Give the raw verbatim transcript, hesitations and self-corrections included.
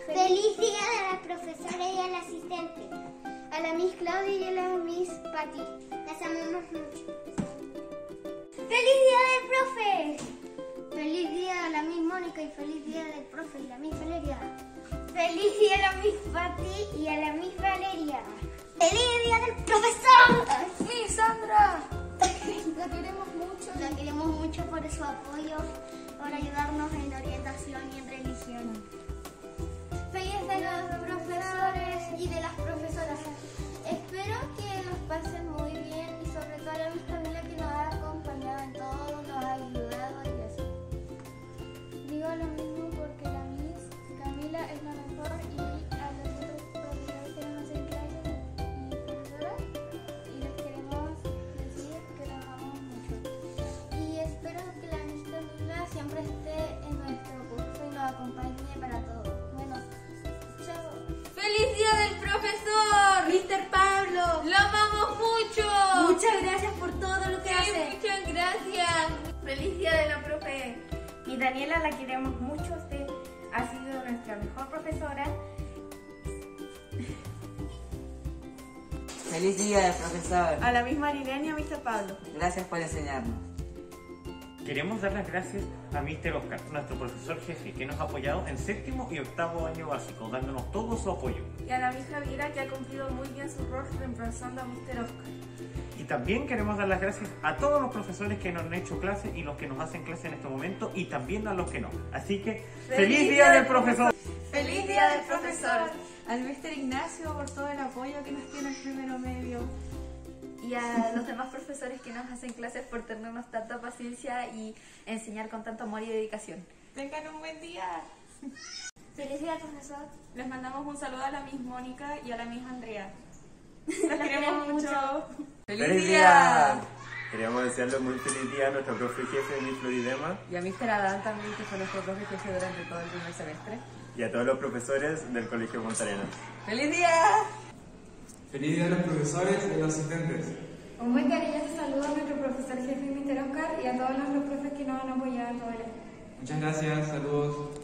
Feliz día a la profesora y al asistente. A la Miss Claudia y a la Miss Patti. Las amamos mucho. ¡Feliz día del profe! Feliz día a la Miss Mónica y feliz día del profe y la Miss Valeria. Feliz día a la Miss Patti y a la Miss Valeria. ¡Feliz día del profesor! ¡Miss Sandra! La queremos mucho. La queremos mucho por su apoyo, por ayudarnos en orientación y en religión. Feliz de los profesores y de las profesoras. Espero que nos pasen muy bien y sobre todo a la Miss Camila que nos ha acompañado en todo, nos ha ayudado y eso. Digo lo mismo porque la Miss Camila es la mejor y a los otros profesores que nos hacen clases y profesoras y les queremos decir que los amamos mucho. Y espero que la Miss Camila siempre esté en nuestro curso y nos acompañe para todo. Bueno, chao. ¡Feliz día del profesor! ¡Mister Pablo! ¡Lo amamos mucho! Muchas gracias por todo lo que Sí, hace. muchas gracias. ¡Feliz día de la profe! Y Daniela, la queremos mucho, usted ha sido nuestra mejor profesora. Feliz día, profesor. A la misma Marilena y a mister Pablo. Gracias por enseñarnos. Queremos dar las gracias a mister Oscar, nuestro profesor jefe, que nos ha apoyado en séptimo y octavo año básico, dándonos todo su apoyo. Y a la Miss Javiera, que ha cumplido muy bien su rol reemplazando a mister Oscar. Y también queremos dar las gracias a todos los profesores que nos han hecho clase y los que nos hacen clase en este momento y también a los que no. Así que, ¡feliz, ¡Feliz día del profesor! ¡Feliz día del profesor! Al mister Ignacio por todo el apoyo que nos tiene el primero medio. Y a los demás profesores que nos hacen clases por tenernos tanta paciencia y enseñar con tanto amor y dedicación. Tengan un buen día. Feliz día, profesor. Les mandamos un saludo a la Miss Mónica y a la Miss Andrea. Las queremos mucho. ¡Feliz día! Queríamos desearle muy feliz día a nuestro profe jefe, Miss Floridema. Y a mister Adán también, que fue nuestro profe jefe durante todo el primer semestre. Y a todos los profesores del Colegio Punta Arenas. ¡Feliz día! ¡Feliz día a los profesores y los asistentes! Un muy cariñoso saludo a nuestro profesor jefe mister Oscar y a todos los profes que nos han apoyado en todo el año. Muchas gracias, saludos.